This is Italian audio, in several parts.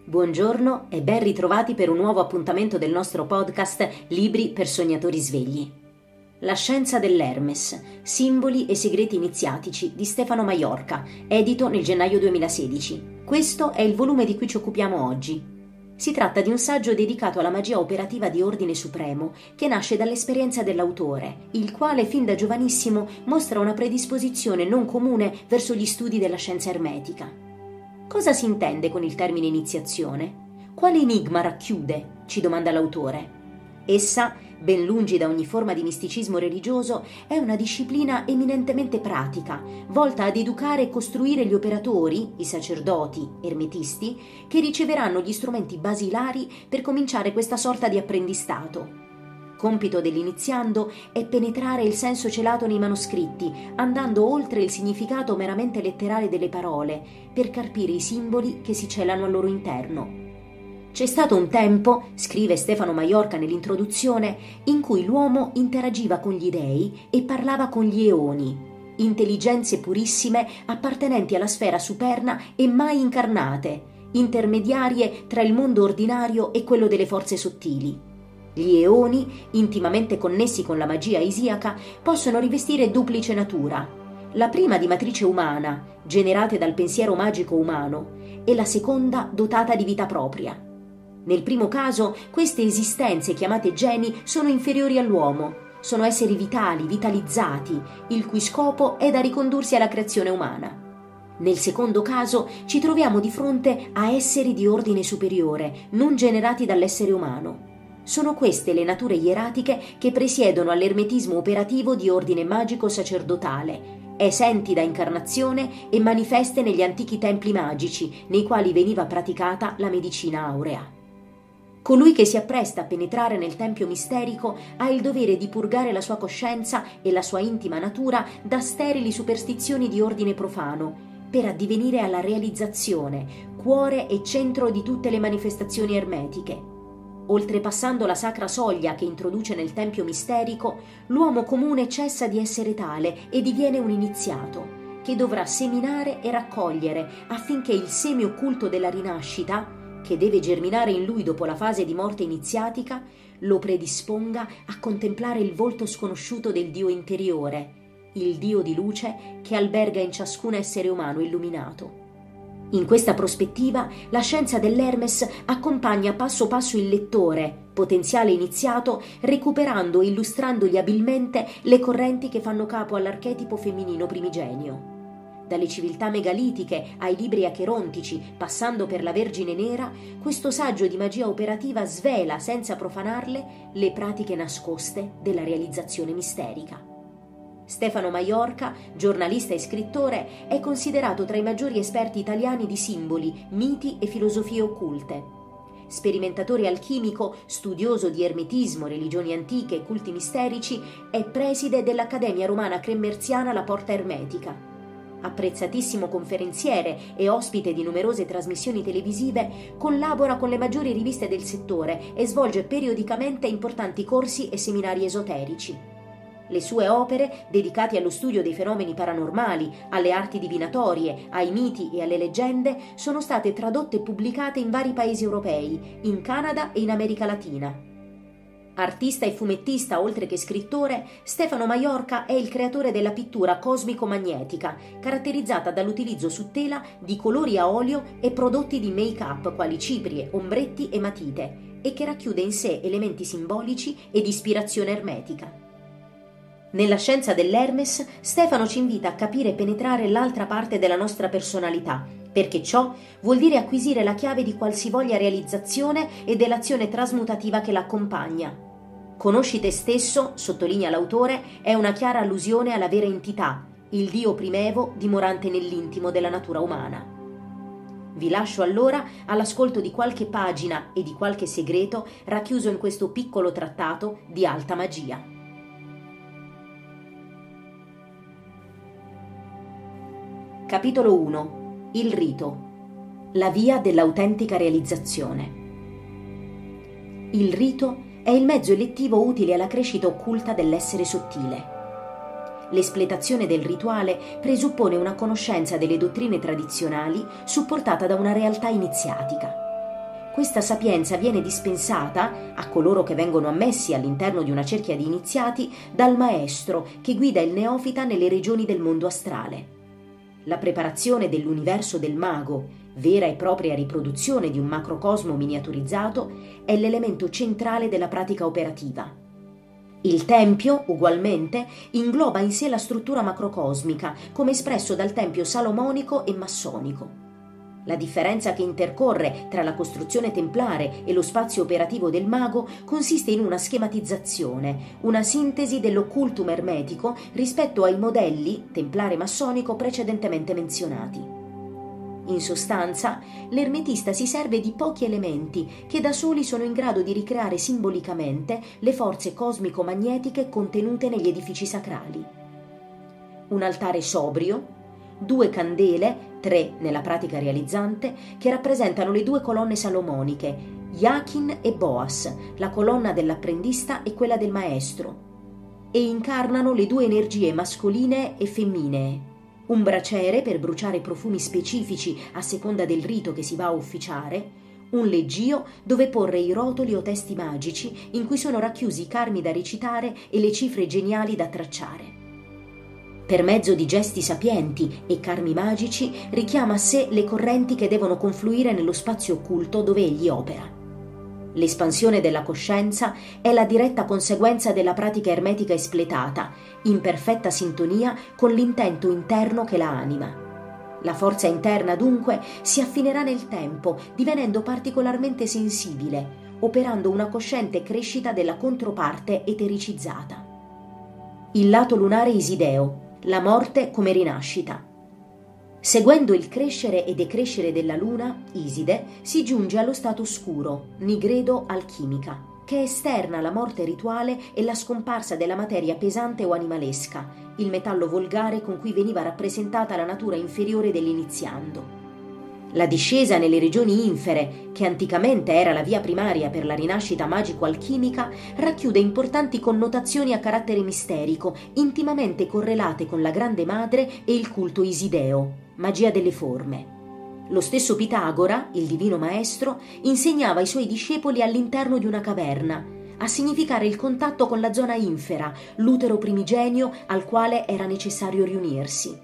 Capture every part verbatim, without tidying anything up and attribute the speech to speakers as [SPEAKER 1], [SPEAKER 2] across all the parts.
[SPEAKER 1] Buongiorno e ben ritrovati per un nuovo appuntamento del nostro podcast Libri per sognatori svegli. La scienza dell'Hermes, simboli e segreti iniziatici di Stefano Maiorca, edito nel gennaio duemilasedici. Questo è il volume di cui ci occupiamo oggi. Si tratta di un saggio dedicato alla magia operativa di ordine supremo che nasce dall'esperienza dell'autore, il quale fin da giovanissimo mostra una predisposizione non comune verso gli studi della scienza ermetica. Cosa si intende con il termine iniziazione? Quale enigma racchiude? Ci domanda l'autore. Essa, ben lungi da ogni forma di misticismo religioso, è una disciplina eminentemente pratica, volta ad educare e costruire gli operatori, i sacerdoti, ermetisti, che riceveranno gli strumenti basilari per cominciare questa sorta di apprendistato. Compito dell'iniziando è penetrare il senso celato nei manoscritti, andando oltre il significato meramente letterale delle parole, per carpire i simboli che si celano al loro interno. C'è stato un tempo, scrive Stefano Maiorca nell'introduzione, in cui l'uomo interagiva con gli dei e parlava con gli eoni, intelligenze purissime appartenenti alla sfera superna e mai incarnate, intermediarie tra il mondo ordinario e quello delle forze sottili. Gli eoni, intimamente connessi con la magia isiaca, possono rivestire duplice natura. La prima di matrice umana, generate dal pensiero magico umano, e la seconda dotata di vita propria. Nel primo caso, queste esistenze chiamate geni sono inferiori all'uomo, sono esseri vitali, vitalizzati, il cui scopo è da ricondursi alla creazione umana. Nel secondo caso ci troviamo di fronte a esseri di ordine superiore, non generati dall'essere umano. Sono queste le nature ieratiche che presiedono all'ermetismo operativo di ordine magico sacerdotale, esenti da incarnazione e manifeste negli antichi templi magici nei quali veniva praticata la medicina aurea. Colui che si appresta a penetrare nel tempio misterico ha il dovere di purgare la sua coscienza e la sua intima natura da sterili superstizioni di ordine profano, per addivenire alla realizzazione, cuore e centro di tutte le manifestazioni ermetiche. Oltrepassando la sacra soglia che introduce nel tempio misterico, l'uomo comune cessa di essere tale e diviene un iniziato, che dovrà seminare e raccogliere affinché il seme occulto della rinascita, che deve germinare in lui dopo la fase di morte iniziatica, lo predisponga a contemplare il volto sconosciuto del Dio interiore, il Dio di luce che alberga in ciascun essere umano illuminato. In questa prospettiva, la scienza dell'Hermes accompagna passo passo il lettore, potenziale iniziato, recuperando e illustrandogli abilmente le correnti che fanno capo all'archetipo femminino primigenio. Dalle civiltà megalitiche ai libri acherontici, passando per la Vergine Nera, questo saggio di magia operativa svela, senza profanarle, le pratiche nascoste della realizzazione misterica. Stefano Maiorca, giornalista e scrittore, è considerato tra i maggiori esperti italiani di simboli, miti e filosofie occulte. Sperimentatore alchimico, studioso di ermetismo, religioni antiche e culti misterici, è preside dell'Accademia Romana Cresmerziana La Porta Ermetica. Apprezzatissimo conferenziere e ospite di numerose trasmissioni televisive, collabora con le maggiori riviste del settore e svolge periodicamente importanti corsi e seminari esoterici. Le sue opere, dedicate allo studio dei fenomeni paranormali, alle arti divinatorie, ai miti e alle leggende, sono state tradotte e pubblicate in vari paesi europei, in Canada e in America Latina. Artista e fumettista, oltre che scrittore, Stefano Maiorca è il creatore della pittura cosmico-magnetica, caratterizzata dall'utilizzo su tela di colori a olio e prodotti di make-up quali ciprie, ombretti e matite, e che racchiude in sé elementi simbolici ed ispirazione ermetica. Nella scienza dell'Hermes, Stefano ci invita a capire e penetrare l'altra parte della nostra personalità, perché ciò vuol dire acquisire la chiave di qualsivoglia realizzazione e dell'azione trasmutativa che l'accompagna. Conosci te stesso, sottolinea l'autore, è una chiara allusione alla vera entità, il Dio primevo dimorante nell'intimo della natura umana. Vi lascio allora all'ascolto di qualche pagina e di qualche segreto racchiuso in questo piccolo trattato di alta magia. Capitolo uno. Il rito. La via dell'autentica realizzazione. Il rito è il mezzo elettivo utile alla crescita occulta dell'essere sottile. L'espletazione del rituale presuppone una conoscenza delle dottrine tradizionali supportata da una realtà iniziatica. questa sapienza viene dispensata a coloro che vengono ammessi all'interno di una cerchia di iniziati dal maestro che guida il neofita nelle regioni del mondo astrale. La preparazione dell'universo del mago, vera e propria riproduzione di un macrocosmo miniaturizzato, è l'elemento centrale della pratica operativa. Il tempio, ugualmente, ingloba in sé la struttura macrocosmica, come espresso dal tempio salomonico e massonico. La differenza che intercorre tra la costruzione templare e lo spazio operativo del mago consiste in una schematizzazione, una sintesi dell'occultum ermetico rispetto ai modelli templare e massonico precedentemente menzionati. In sostanza, l'ermetista si serve di pochi elementi che da soli sono in grado di ricreare simbolicamente le forze cosmico-magnetiche contenute negli edifici sacrali. Un altare sobrio, due candele, tre nella pratica realizzante, che rappresentano le due colonne salomoniche, Yakin e Boas, la colonna dell'apprendista e quella del maestro, e incarnano le due energie mascoline e femminee. Un braciere per bruciare profumi specifici a seconda del rito che si va a ufficiare, un leggio dove porre i rotoli o testi magici in cui sono racchiusi i karmi da recitare e le cifre geniali da tracciare. Per mezzo di gesti sapienti e karmi magici richiama a sé le correnti che devono confluire nello spazio occulto dove egli opera. L'espansione della coscienza è la diretta conseguenza della pratica ermetica espletata, in perfetta sintonia con l'intento interno che la anima. La forza interna, dunque, si affinerà nel tempo, divenendo particolarmente sensibile, operando una cosciente crescita della controparte etericizzata. Il lato lunare isideo, la morte come rinascita. Seguendo il crescere e decrescere della luna, Iside, si giunge allo stato oscuro, nigredo alchimica, che esterna la morte rituale e la scomparsa della materia pesante o animalesca, il metallo volgare con cui veniva rappresentata la natura inferiore dell'iniziando. La discesa nelle regioni infere, che anticamente era la via primaria per la rinascita magico-alchimica, racchiude importanti connotazioni a carattere misterico, intimamente correlate con la Grande Madre e il culto isideo, magia delle forme. Lo stesso Pitagora, il divino maestro, insegnava ai suoi discepoli all'interno di una caverna, a significare il contatto con la zona infera, l'utero primigenio al quale era necessario riunirsi.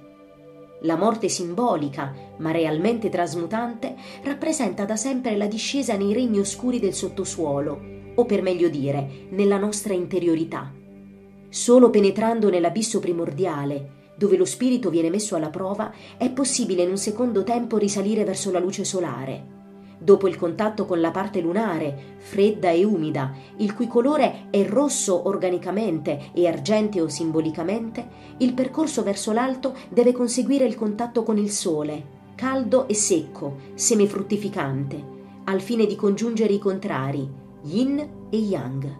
[SPEAKER 1] La morte simbolica, ma realmente trasmutante, rappresenta da sempre la discesa nei regni oscuri del sottosuolo, o per meglio dire, nella nostra interiorità. Solo penetrando nell'abisso primordiale, dove lo spirito viene messo alla prova, è possibile in un secondo tempo risalire verso la luce solare. Dopo il contatto con la parte lunare, fredda e umida, il cui colore è rosso organicamente e argenteo simbolicamente, il percorso verso l'alto deve conseguire il contatto con il sole, caldo e secco, semifruttificante, al fine di congiungere i contrari, yin e yang.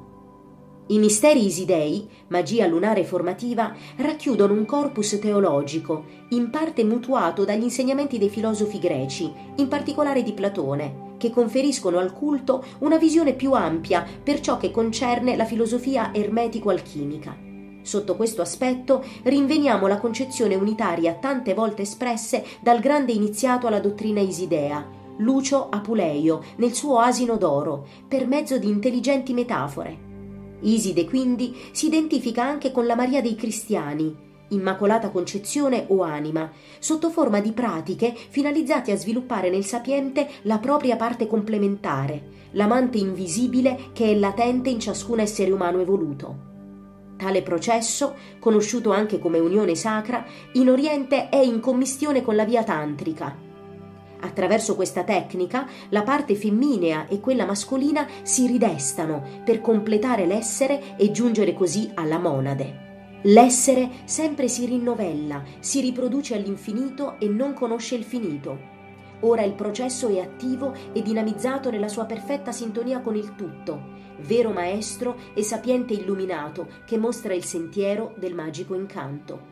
[SPEAKER 1] I misteri isidei, magia lunare formativa, racchiudono un corpus teologico, in parte mutuato dagli insegnamenti dei filosofi greci, in particolare di Platone, che conferiscono al culto una visione più ampia per ciò che concerne la filosofia ermetico-alchimica. Sotto questo aspetto rinveniamo la concezione unitaria tante volte espresse dal grande iniziato alla dottrina isidea, Lucio Apuleio, nel suo Asino d'oro, per mezzo di intelligenti metafore. Iside quindi si identifica anche con la Maria dei cristiani, Immacolata Concezione o Anima, sotto forma di pratiche finalizzate a sviluppare nel sapiente la propria parte complementare, l'amante invisibile che è latente in ciascun essere umano evoluto. Tale processo, conosciuto anche come unione sacra, in Oriente è in commistione con la via tantrica. Attraverso questa tecnica, la parte femminea e quella mascolina si ridestano per completare l'essere e giungere così alla monade. L'essere sempre si rinnovella, si riproduce all'infinito e non conosce il finito. Ora il processo è attivo e dinamizzato nella sua perfetta sintonia con il tutto, vero maestro e sapiente illuminato che mostra il sentiero del magico incanto.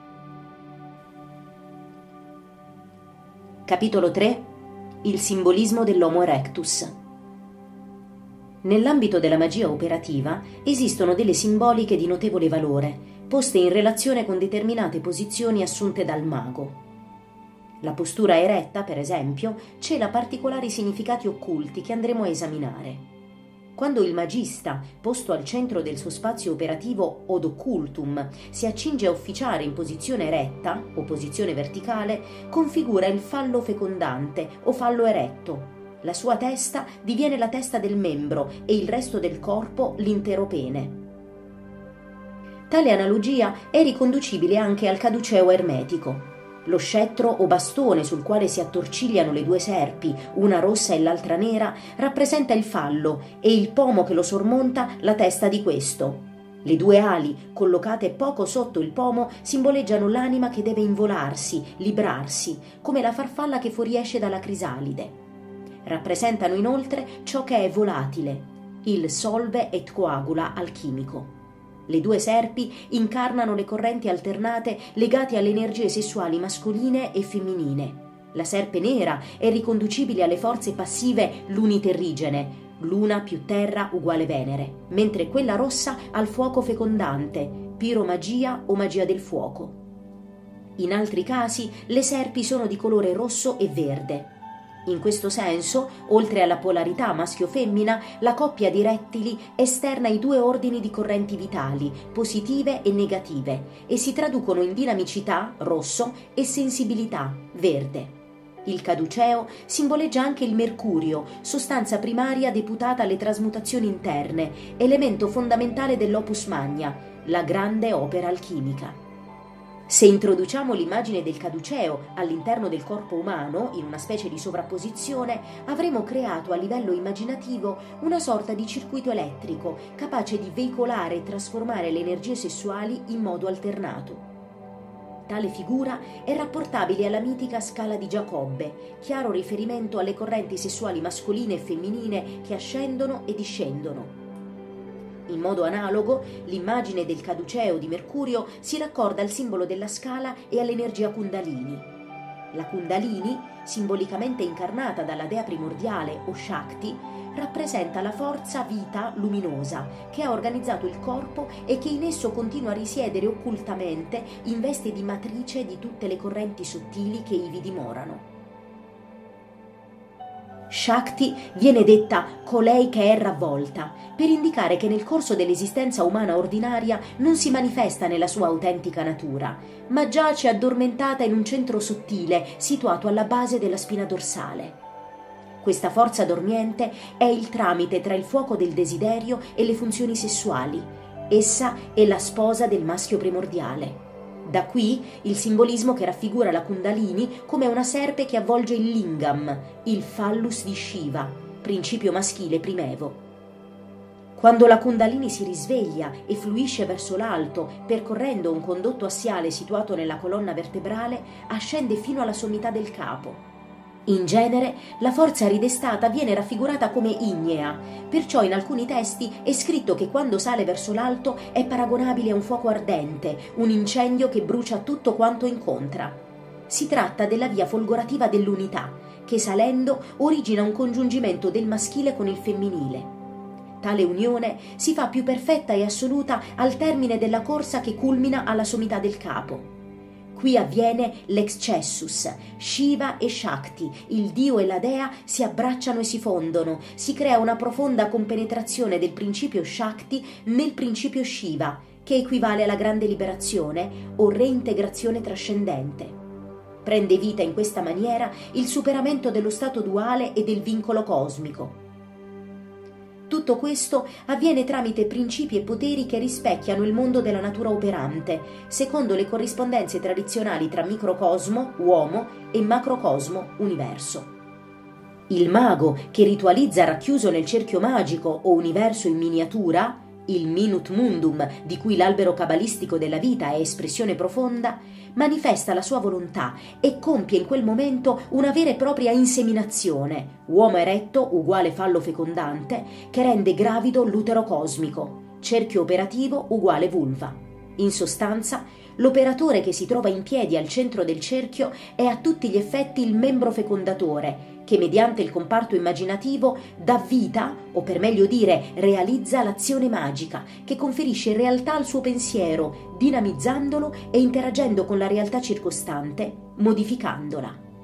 [SPEAKER 1] Capitolo tre. Il simbolismo dell'Homo erectus. Nell'ambito della magia operativa esistono delle simboliche di notevole valore, poste in relazione con determinate posizioni assunte dal mago. La postura eretta, per esempio, cela particolari significati occulti che andremo a esaminare. Quando il magista, posto al centro del suo spazio operativo od occultum, si accinge a officiare in posizione eretta o posizione verticale, configura il fallo fecondante o fallo eretto. La sua testa diviene la testa del membro e il resto del corpo l'intero pene. Tale analogia è riconducibile anche al caduceo ermetico. Lo scettro o bastone sul quale si attorcigliano le due serpi, una rossa e l'altra nera, rappresenta il fallo e il pomo che lo sormonta la testa di questo. Le due ali, collocate poco sotto il pomo, simboleggiano l'anima che deve involarsi, librarsi, come la farfalla che fuoriesce dalla crisalide. Rappresentano inoltre ciò che è volatile, il solve et coagula alchimico. Le due serpi incarnano le correnti alternate legate alle energie sessuali mascoline e femminine. La serpe nera è riconducibile alle forze passive luniterrigene, luna più terra uguale Venere, mentre quella rossa al fuoco fecondante, piromagia o magia del fuoco. In altri casi le serpi sono di colore rosso e verde. In questo senso, oltre alla polarità maschio-femmina, la coppia di rettili esterna i due ordini di correnti vitali, positive e negative, e si traducono in dinamicità, rosso, e sensibilità, verde. Il caduceo simboleggia anche il mercurio, sostanza primaria deputata alle trasmutazioni interne, elemento fondamentale dell'opus magna, la grande opera alchimica. Se introduciamo l'immagine del caduceo all'interno del corpo umano, in una specie di sovrapposizione, avremo creato a livello immaginativo una sorta di circuito elettrico capace di veicolare e trasformare le energie sessuali in modo alternato. Tale figura è rapportabile alla mitica scala di Giacobbe, chiaro riferimento alle correnti sessuali mascoline e femminine che ascendono e discendono. In modo analogo, l'immagine del caduceo di Mercurio si raccorda al simbolo della scala e all'energia Kundalini. La Kundalini, simbolicamente incarnata dalla dea primordiale o Shakti, rappresenta la forza vita luminosa che ha organizzato il corpo e che in esso continua a risiedere occultamente in veste di matrice di tutte le correnti sottili che ivi dimorano. Shakti viene detta colei che è ravvolta, per indicare che nel corso dell'esistenza umana ordinaria non si manifesta nella sua autentica natura, ma giace addormentata in un centro sottile situato alla base della spina dorsale. Questa forza dormiente è il tramite tra il fuoco del desiderio e le funzioni sessuali. Essa è la sposa del maschio primordiale. Da qui il simbolismo che raffigura la Kundalini come una serpe che avvolge il lingam, il phallus di Shiva, principio maschile primevo. Quando la Kundalini si risveglia e fluisce verso l'alto, percorrendo un condotto assiale situato nella colonna vertebrale, ascende fino alla sommità del capo. In genere la forza ridestata viene raffigurata come ignea, perciò in alcuni testi è scritto che quando sale verso l'alto è paragonabile a un fuoco ardente, un incendio che brucia tutto quanto incontra. Si tratta della via folgorativa dell'unità, che salendo origina un congiungimento del maschile con il femminile. Tale unione si fa più perfetta e assoluta al termine della corsa che culmina alla sommità del capo. Qui avviene l'excessus, Shiva e Shakti, il dio e la dea si abbracciano e si fondono, si crea una profonda compenetrazione del principio Shakti nel principio Shiva, che equivale alla grande liberazione o reintegrazione trascendente. Prende vita in questa maniera il superamento dello stato duale e del vincolo cosmico. Tutto questo avviene tramite principi e poteri che rispecchiano il mondo della natura operante, secondo le corrispondenze tradizionali tra microcosmo, uomo, e macrocosmo, universo. Il mago che ritualizza racchiuso nel cerchio magico o universo in miniatura, il minut mundum di cui l'albero cabalistico della vita è espressione profonda, manifesta la sua volontà e compie in quel momento una vera e propria inseminazione, uomo eretto uguale fallo fecondante, che rende gravido l'utero cosmico, cerchio operativo uguale vulva. In sostanza, l'operatore che si trova in piedi al centro del cerchio è a tutti gli effetti il membro fecondatore, che mediante il comparto immaginativo dà vita, o per meglio dire realizza l'azione magica, che conferisce realtà al suo pensiero, dinamizzandolo e interagendo con la realtà circostante, modificandola.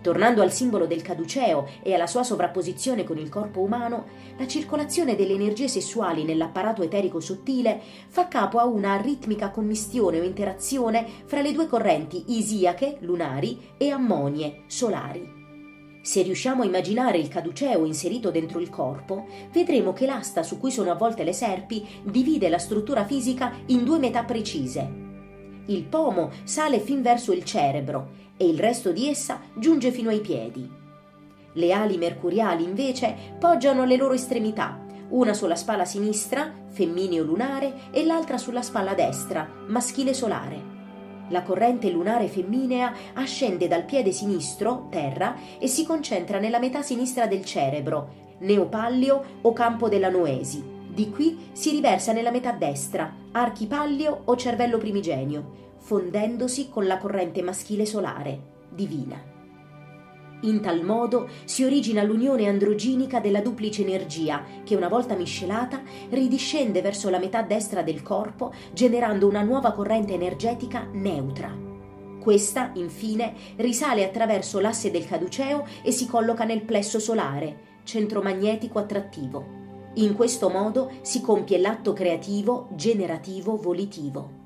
[SPEAKER 1] Tornando al simbolo del caduceo e alla sua sovrapposizione con il corpo umano, la circolazione delle energie sessuali nell'apparato eterico sottile fa capo a una ritmica commistione o interazione fra le due correnti isiache, lunari, e ammonie, solari. Se riusciamo a immaginare il caduceo inserito dentro il corpo, vedremo che l'asta su cui sono avvolte le serpi divide la struttura fisica in due metà precise. Il pomo sale fin verso il cerebro e il resto di essa giunge fino ai piedi. Le ali mercuriali, invece, poggiano alle loro estremità, una sulla spalla sinistra, femmineo lunare, e l'altra sulla spalla destra, maschile solare. La corrente lunare femminea ascende dal piede sinistro, terra, e si concentra nella metà sinistra del cerebro, neopallio o campo della noesi. Di qui si riversa nella metà destra, archipallio o cervello primigenio, fondendosi con la corrente maschile solare, divina. In tal modo si origina l'unione androginica della duplice energia che, una volta miscelata, ridiscende verso la metà destra del corpo, generando una nuova corrente energetica neutra. Questa, infine, risale attraverso l'asse del caduceo e si colloca nel plesso solare, centro magnetico attrattivo. In questo modo si compie l'atto creativo, generativo, volitivo.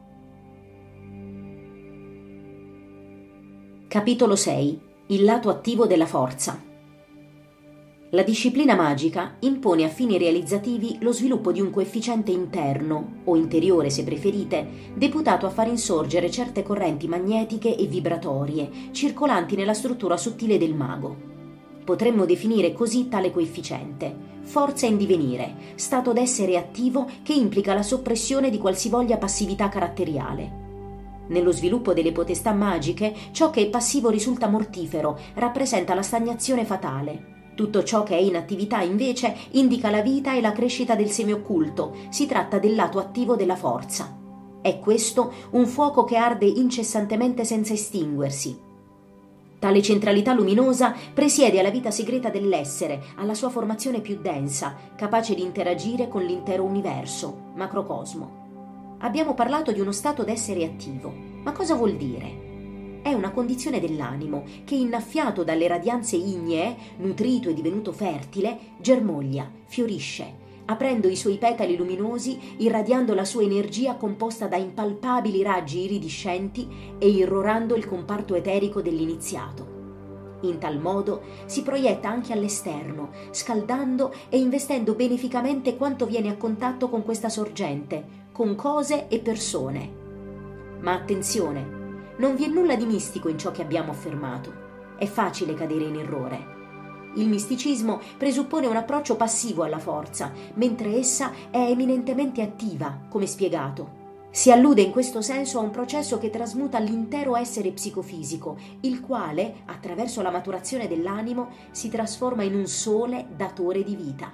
[SPEAKER 1] Capitolo sei. Il lato attivo della forza. La disciplina magica impone a fini realizzativi lo sviluppo di un coefficiente interno, o interiore se preferite, deputato a far insorgere certe correnti magnetiche e vibratorie circolanti nella struttura sottile del mago. Potremmo definire così tale coefficiente: forza in divenire, stato d'essere attivo che implica la soppressione di qualsivoglia passività caratteriale. Nello sviluppo delle potestà magiche, ciò che è passivo risulta mortifero, rappresenta la stagnazione fatale. Tutto ciò che è in attività, invece, indica la vita e la crescita del seme occulto. Si tratta del lato attivo della forza. È questo un fuoco che arde incessantemente senza estinguersi. Tale centralità luminosa presiede alla vita segreta dell'essere, alla sua formazione più densa, capace di interagire con l'intero universo, macrocosmo. Abbiamo parlato di uno stato d'essere attivo, ma cosa vuol dire? È una condizione dell'animo che, innaffiato dalle radianze ignee, nutrito e divenuto fertile, germoglia, fiorisce, aprendo i suoi petali luminosi, irradiando la sua energia composta da impalpabili raggi iridescenti e irrorando il comparto eterico dell'iniziato. In tal modo si proietta anche all'esterno, scaldando e investendo beneficamente quanto viene a contatto con questa sorgente, con cose e persone. Ma attenzione, non vi è nulla di mistico in ciò che abbiamo affermato. È facile cadere in errore. Il misticismo presuppone un approccio passivo alla forza, mentre essa è eminentemente attiva, come spiegato. Si allude in questo senso a un processo che trasmuta l'intero essere psicofisico, il quale, attraverso la maturazione dell'animo, si trasforma in un sole datore di vita.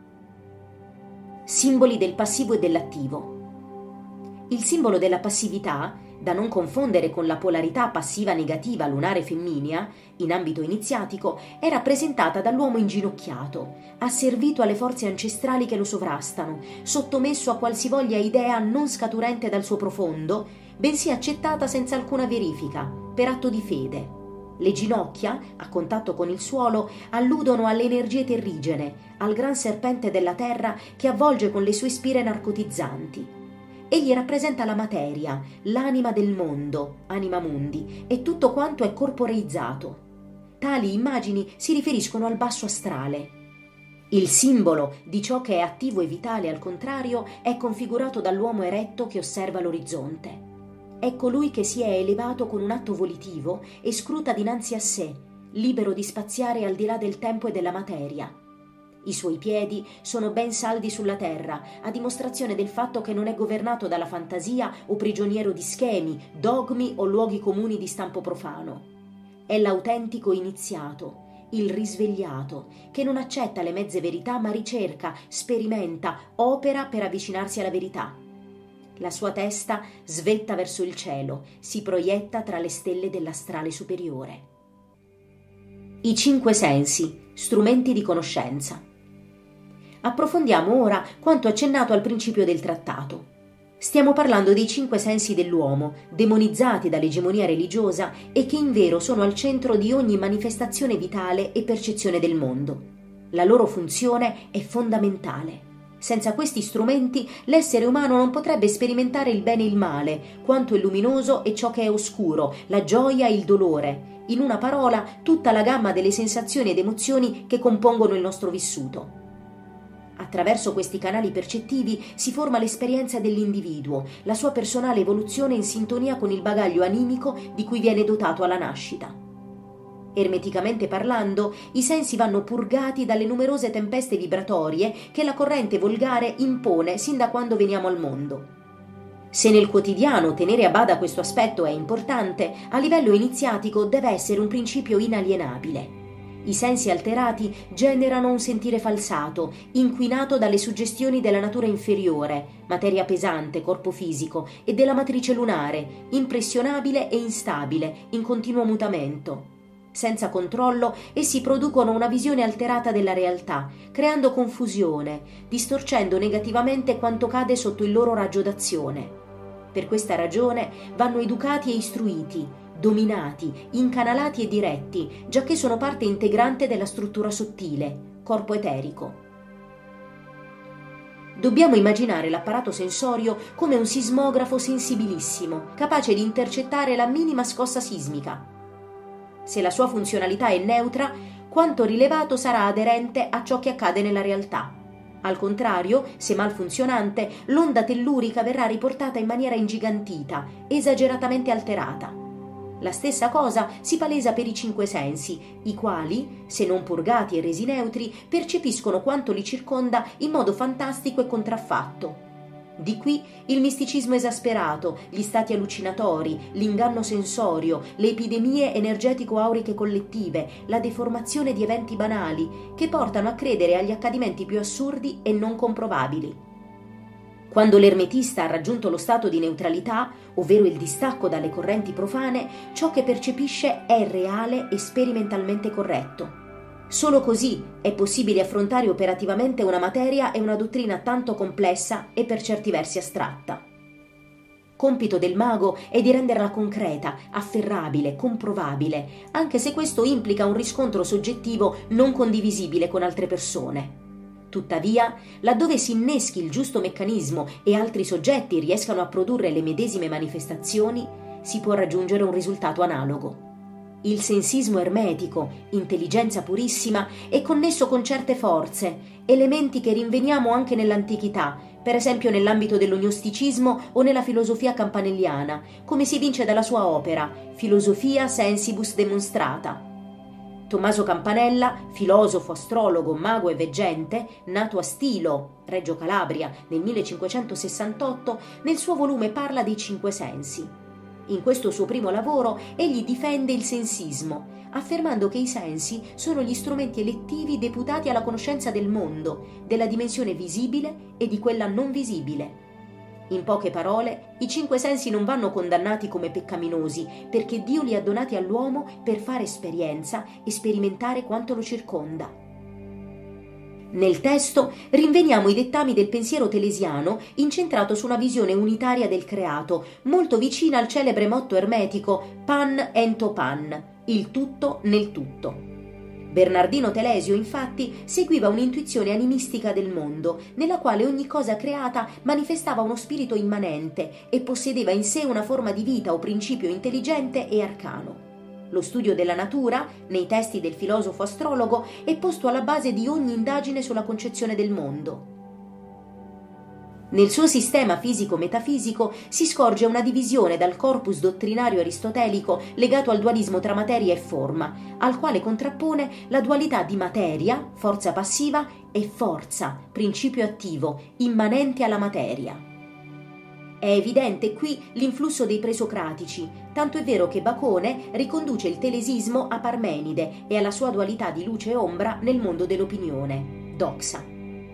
[SPEAKER 1] Simboli del passivo e dell'attivo. Il simbolo della passività, da non confondere con la polarità passiva negativa lunare femminea, in ambito iniziatico, è rappresentata dall'uomo inginocchiato, asservito alle forze ancestrali che lo sovrastano, sottomesso a qualsivoglia idea non scaturente dal suo profondo, bensì accettata senza alcuna verifica, per atto di fede. Le ginocchia, a contatto con il suolo, alludono alle energie terrigene, al gran serpente della terra che avvolge con le sue spire narcotizzanti. Egli rappresenta la materia, l'anima del mondo, anima mundi, e tutto quanto è corporeizzato. Tali immagini si riferiscono al basso astrale. Il simbolo di ciò che è attivo e vitale, al contrario, è configurato dall'uomo eretto che osserva l'orizzonte. È colui che si è elevato con un atto volitivo e scruta dinanzi a sé, libero di spaziare al di là del tempo e della materia. I suoi piedi sono ben saldi sulla terra, a dimostrazione del fatto che non è governato dalla fantasia o prigioniero di schemi, dogmi o luoghi comuni di stampo profano. È l'autentico iniziato, il risvegliato, che non accetta le mezze verità ma ricerca, sperimenta, opera per avvicinarsi alla verità. La sua testa svetta verso il cielo, si proietta tra le stelle dell'astrale superiore. I cinque sensi, strumenti di conoscenza. Approfondiamo ora quanto accennato al principio del trattato. Stiamo parlando dei cinque sensi dell'uomo, demonizzati dall'egemonia religiosa e che invero sono al centro di ogni manifestazione vitale e percezione del mondo. La loro funzione è fondamentale. Senza questi strumenti l'essere umano non potrebbe sperimentare il bene e il male, quanto è luminoso e ciò che è oscuro, la gioia e il dolore, in una parola tutta la gamma delle sensazioni ed emozioni che compongono il nostro vissuto. Attraverso questi canali percettivi si forma l'esperienza dell'individuo, la sua personale evoluzione in sintonia con il bagaglio animico di cui viene dotato alla nascita. Ermeticamente parlando, i sensi vanno purgati dalle numerose tempeste vibratorie che la corrente volgare impone sin da quando veniamo al mondo. Se nel quotidiano tenere a bada questo aspetto è importante, a livello iniziatico deve essere un principio inalienabile. I sensi alterati generano un sentire falsato, inquinato dalle suggestioni della natura inferiore, materia pesante, corpo fisico, e della matrice lunare, impressionabile e instabile, in continuo mutamento. Senza controllo, essi producono una visione alterata della realtà, creando confusione, distorcendo negativamente quanto cade sotto il loro raggio d'azione. Per questa ragione vanno educati e istruiti, dominati, incanalati e diretti, giacché sono parte integrante della struttura sottile, corpo eterico. Dobbiamo immaginare l'apparato sensorio come un sismografo sensibilissimo, capace di intercettare la minima scossa sismica. Se la sua funzionalità è neutra, quanto rilevato sarà aderente a ciò che accade nella realtà. Al contrario, se malfunzionante, l'onda tellurica verrà riportata in maniera ingigantita, esageratamente alterata. La stessa cosa si palesa per i cinque sensi, i quali, se non purgati e resi neutri, percepiscono quanto li circonda in modo fantastico e contraffatto. Di qui il misticismo esasperato, gli stati allucinatori, l'inganno sensorio, le epidemie energetico-auriche collettive, la deformazione di eventi banali, che portano a credere agli accadimenti più assurdi e non comprovabili. Quando l'ermetista ha raggiunto lo stato di neutralità, ovvero il distacco dalle correnti profane, ciò che percepisce è reale e sperimentalmente corretto. Solo così è possibile affrontare operativamente una materia e una dottrina tanto complessa e per certi versi astratta. Compito del mago è di renderla concreta, afferrabile, comprovabile, anche se questo implica un riscontro soggettivo non condivisibile con altre persone. Tuttavia, laddove si inneschi il giusto meccanismo e altri soggetti riescano a produrre le medesime manifestazioni, si può raggiungere un risultato analogo. Il sensismo ermetico, intelligenza purissima, è connesso con certe forze, elementi che rinveniamo anche nell'antichità, per esempio nell'ambito dell'ognosticismo o nella filosofia campanelliana, come si evince dalla sua opera Philosophia Sensibus Demonstrata. Tommaso Campanella, filosofo, astrologo, mago e veggente, nato a Stilo, Reggio Calabria, nel millecinquecentosessantotto, nel suo volume parla dei cinque sensi. In questo suo primo lavoro egli difende il sensismo, affermando che i sensi sono gli strumenti elettivi deputati alla conoscenza del mondo, della dimensione visibile e di quella non visibile. In poche parole, i cinque sensi non vanno condannati come peccaminosi, perché Dio li ha donati all'uomo per fare esperienza e sperimentare quanto lo circonda. Nel testo rinveniamo i dettami del pensiero telesiano incentrato su una visione unitaria del creato, molto vicina al celebre motto ermetico Pan ento pan, il tutto nel tutto. Bernardino Telesio, infatti, seguiva un'intuizione animistica del mondo, nella quale ogni cosa creata manifestava uno spirito immanente e possedeva in sé una forma di vita o principio intelligente e arcano. Lo studio della natura, nei testi del filosofo astrologo, è posto alla base di ogni indagine sulla concezione del mondo. Nel suo sistema fisico-metafisico si scorge una divisione dal corpus dottrinario aristotelico legato al dualismo tra materia e forma, al quale contrappone la dualità di materia, forza passiva, e forza, principio attivo, immanente alla materia. È evidente qui l'influsso dei presocratici, tanto è vero che Bacone riconduce il telesismo a Parmenide e alla sua dualità di luce e ombra nel mondo dell'opinione, doxa.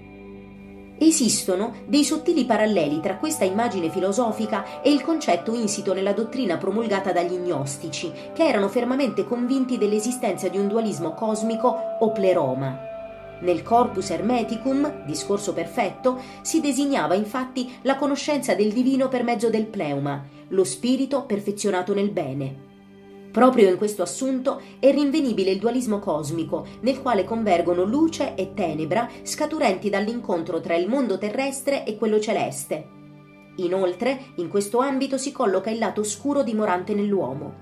[SPEAKER 1] Esistono dei sottili paralleli tra questa immagine filosofica e il concetto insito nella dottrina promulgata dagli gnostici, che erano fermamente convinti dell'esistenza di un dualismo cosmico o pleroma. Nel corpus hermeticum, discorso perfetto, si designava infatti la conoscenza del divino per mezzo del pneuma, lo spirito perfezionato nel bene. Proprio in questo assunto è rinvenibile il dualismo cosmico, nel quale convergono luce e tenebra scaturenti dall'incontro tra il mondo terrestre e quello celeste. Inoltre, in questo ambito si colloca il lato oscuro dimorante nell'uomo.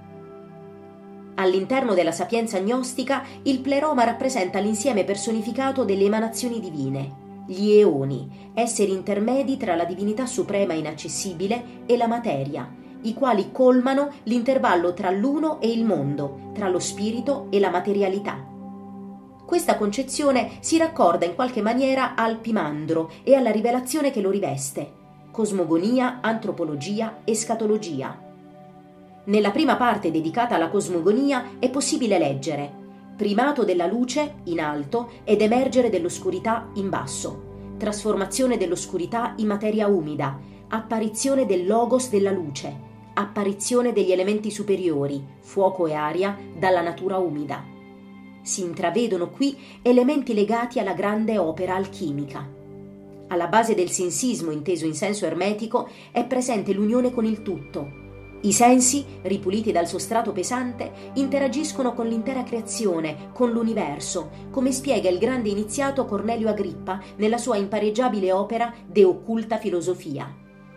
[SPEAKER 1] All'interno della sapienza gnostica, il pleroma rappresenta l'insieme personificato delle emanazioni divine, gli eoni, esseri intermedi tra la divinità suprema inaccessibile e la materia, i quali colmano l'intervallo tra l'uno e il mondo, tra lo spirito e la materialità. Questa concezione si raccorda in qualche maniera al Pimandro e alla rivelazione che lo riveste: cosmogonia, antropologia, escatologia. Nella prima parte dedicata alla cosmogonia è possibile leggere: primato della luce in alto ed emergere dell'oscurità in basso, trasformazione dell'oscurità in materia umida, apparizione del logos della luce, apparizione degli elementi superiori, fuoco e aria, dalla natura umida. Si intravedono qui elementi legati alla grande opera alchimica. Alla base del sensismo inteso in senso ermetico è presente l'unione con il tutto. I sensi, ripuliti dal sostrato pesante, interagiscono con l'intera creazione, con l'universo, come spiega il grande iniziato Cornelio Agrippa nella sua impareggiabile opera De occulta filosofia.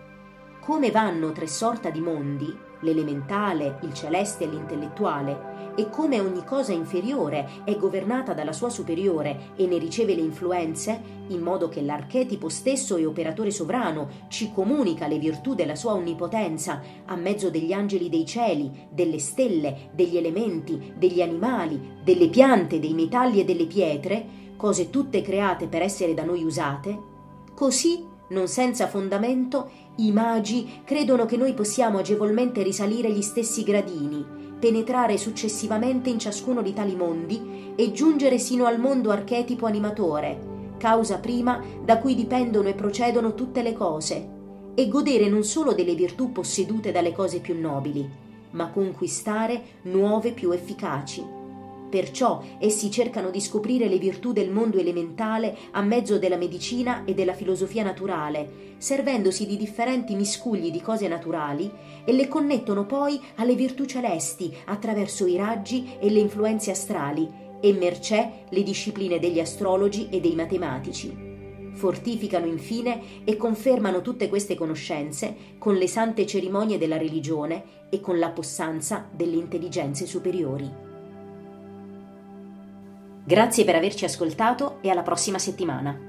[SPEAKER 1] Come vanno tre sorta di mondi, l'elementale, il celeste e l'intellettuale, e come ogni cosa inferiore è governata dalla sua superiore e ne riceve le influenze, in modo che l'archetipo stesso e operatore sovrano ci comunica le virtù della sua onnipotenza a mezzo degli angeli dei cieli, delle stelle, degli elementi, degli animali, delle piante, dei metalli e delle pietre, cose tutte create per essere da noi usate, così, non senza fondamento, i magi credono che noi possiamo agevolmente risalire gli stessi gradini, penetrare successivamente in ciascuno di tali mondi e giungere sino al mondo archetipo animatore, causa prima da cui dipendono e procedono tutte le cose, e godere non solo delle virtù possedute dalle cose più nobili, ma conquistare nuove più efficaci. Perciò essi cercano di scoprire le virtù del mondo elementale a mezzo della medicina e della filosofia naturale, servendosi di differenti miscugli di cose naturali, e le connettono poi alle virtù celesti attraverso i raggi e le influenze astrali, e mercé le discipline degli astrologi e dei matematici. Fortificano infine e confermano tutte queste conoscenze con le sante cerimonie della religione e con la possanza delle intelligenze superiori. Grazie per averci ascoltato e alla prossima settimana.